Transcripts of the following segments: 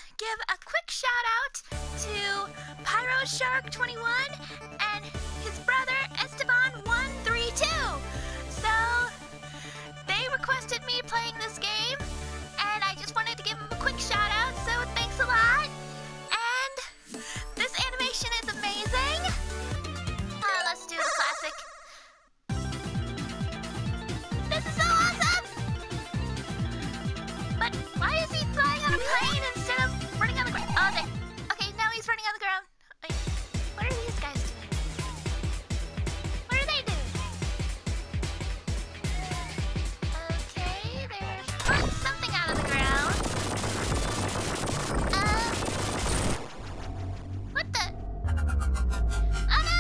give a quick shout out to PyroShark21 and his brother Esteban132. So they requested me playing this game, and I just wanted to give them a quick shout out. So thanks a lot. And this animation is amazing. Let's do the classic. This is so awesome! But why is he flying on a plane instead of running on the ground? Oh, there. Okay, now he's running on the ground. Wait, what are these guys doing? What are they doing? Okay, they're pulling something out of the ground. What the? Oh no!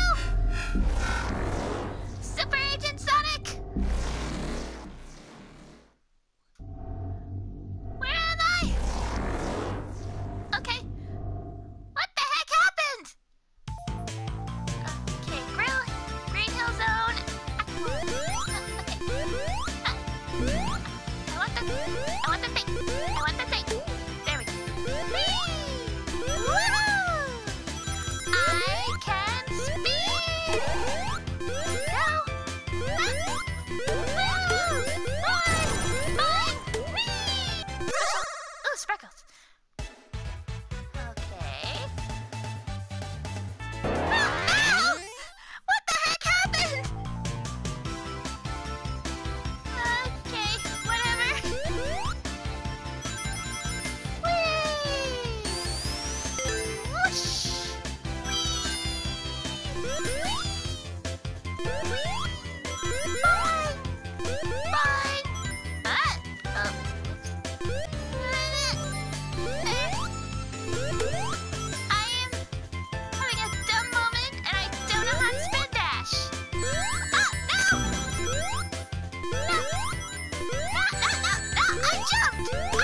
Super Agent Sonic! Where am I? Okay. What the heck happened? Okay, Green Hill Zone. Okay. I want the thing. I want the thing. There we go. Whee! Woohoo! I can speed! Go! Oh, Spreckles. Okay. Oh, no! What the heck happened? Okay, whatever. Whee! Whoosh! Bye! Bye! Oh. I am having a dumb moment and I don't know how to spin dash. Oh, no! No! I jumped! Oh.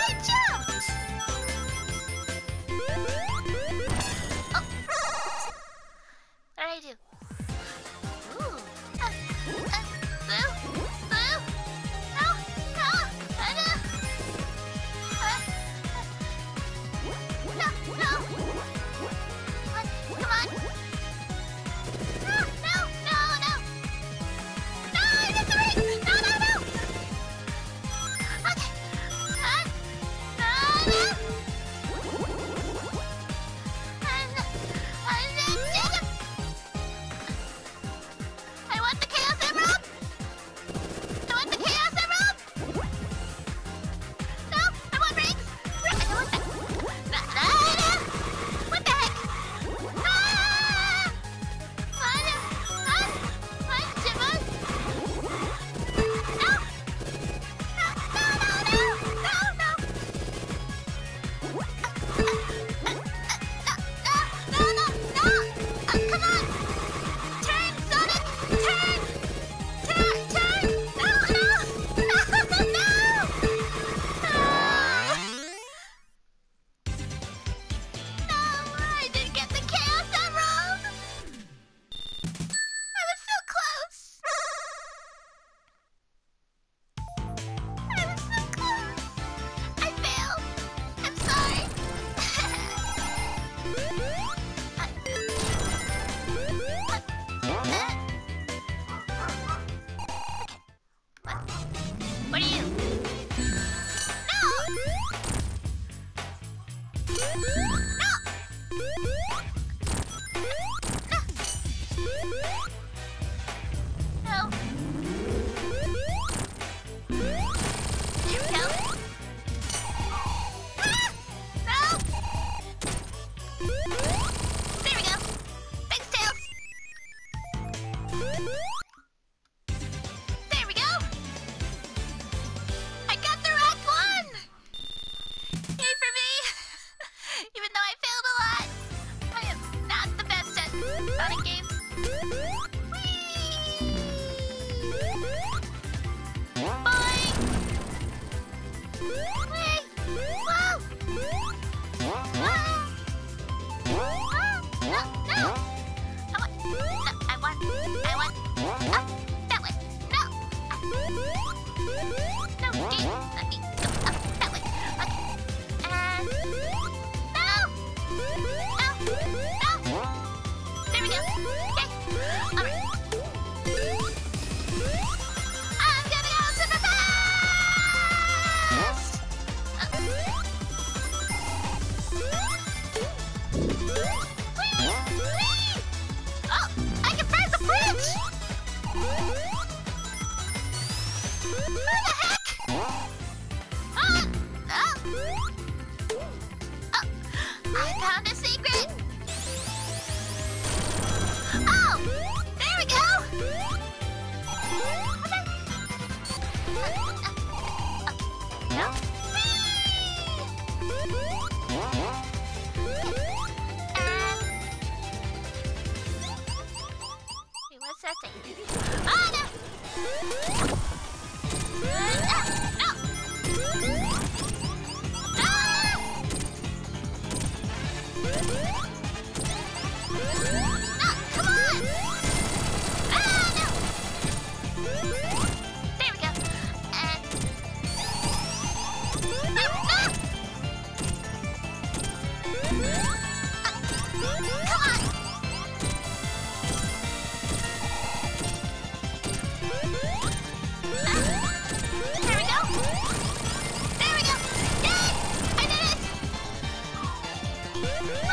What did I do? Ooh. Blue? No! No! What? Come on! No! No, I missed the ring! No! Okay. Jacob! I want the Chaos Emerald! No, I want rings! I don't want that! What the heck? No! Come on! Turn, Sonic! Turn! No! No, I didn't get the Chaos Emerald! I was so close! I failed. I'm sorry. What are you? No! Here we go. No! There we go. Thanks, Tails. There we go. I got the rock one. Yay for me. Even though I failed a lot, I am not the best at Sonic games. Whee! Boing! Whee! Whoa! No! I want that way. No! No, game, let me go up that way. Okay. And no! Come on! Ah, no! There we go. And... No! Come on! There we go! There we go! Yes! I did it!